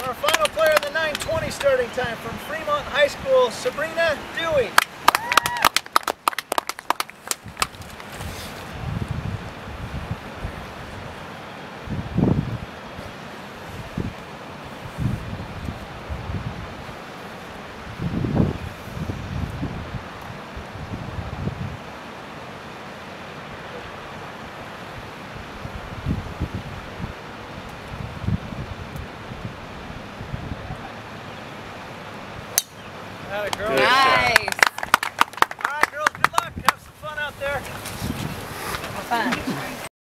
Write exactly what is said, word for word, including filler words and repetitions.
our final player in the nine twenty starting time from Fremont High School, Sabrina Dewey. Atta girl.